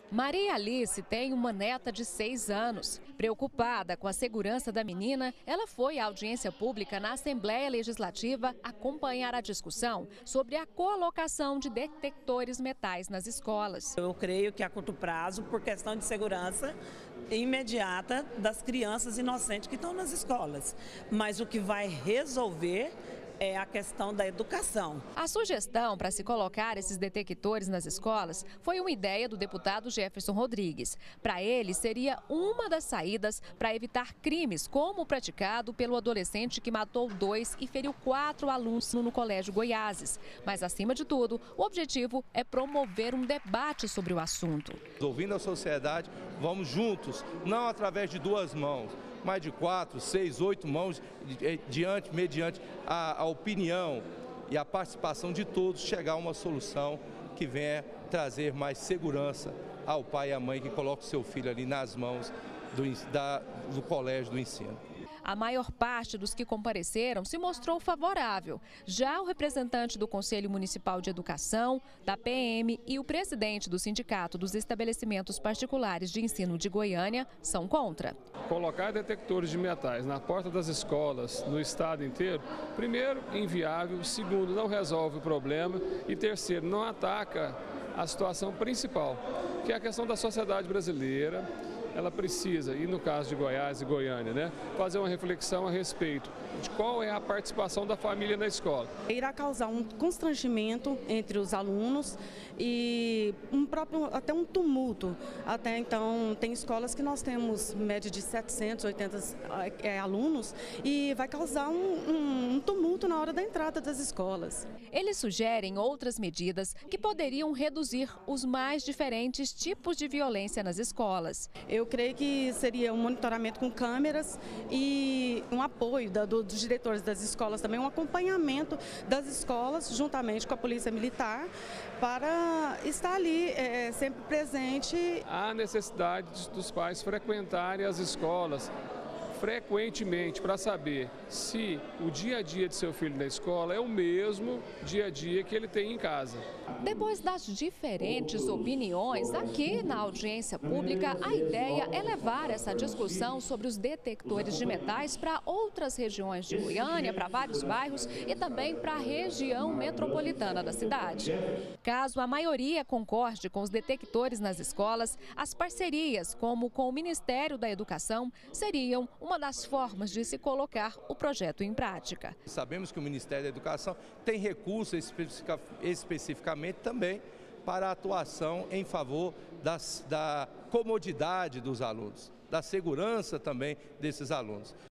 Maria Alice tem uma neta de 6 anos. Preocupada com a segurança da menina, ela foi à audiência pública na Assembleia Legislativa acompanhar a discussão sobre a colocação de detectores metais nas escolas. Eu creio que a curto prazo, por questão de segurança imediata das crianças inocentes que estão nas escolas. Mas o que vai resolver é a questão da educação. A sugestão para se colocar esses detectores nas escolas foi uma ideia do deputado Jefferson Rodrigues. Para ele, seria uma das saídas para evitar crimes, como o praticado pelo adolescente que matou 2 e feriu 4 alunos no Colégio Goiáses. Mas, acima de tudo, o objetivo é promover um debate sobre o assunto. Ouvindo a sociedade, vamos juntos, não através de 2 mãos, mais de 4, 6, 8 mãos, mediante a opinião e a participação de todos, chegar a uma solução que venha trazer mais segurança ao pai e à mãe que coloca o seu filho ali nas mãos do colégio do ensino. A maior parte dos que compareceram se mostrou favorável. Já o representante do Conselho Municipal de Educação, da PM e o presidente do Sindicato dos Estabelecimentos Particulares de Ensino de Goiânia são contra. Colocar detectores de metais na porta das escolas no estado inteiro, primeiro, inviável, segundo, não resolve o problema e terceiro, não ataca a situação principal, que é a questão da sociedade brasileira. Ela precisa, e no caso de Goiás e Goiânia, fazer uma reflexão a respeito de qual é a participação da família na escola. Irá causar um constrangimento entre os alunos e até um tumulto. Até então, tem escolas que nós temos média de 780 alunos e vai causar um tumulto na hora da entrada das escolas. Eles sugerem outras medidas que poderiam reduzir os mais diferentes tipos de violência nas escolas. Eu creio que seria um monitoramento com câmeras e um apoio dos diretores das escolas, também um acompanhamento das escolas juntamente com a Polícia Militar para estar ali sempre presente. Há necessidade dos pais frequentarem as escolas frequentemente para saber se o dia a dia de seu filho na escola é o mesmo dia a dia que ele tem em casa. Depois das diferentes opiniões, aqui na audiência pública, a ideia é levar essa discussão sobre os detectores de metais para outras regiões de Goiânia, para vários bairros e também para a região metropolitana da cidade. Caso a maioria concorde com os detectores nas escolas, as parcerias, como com o Ministério da Educação, seriam uma das formas de se colocar o projeto em prática. Sabemos que o Ministério da Educação tem recursos especificamente também para a atuação em favor da comodidade dos alunos, da segurança também desses alunos.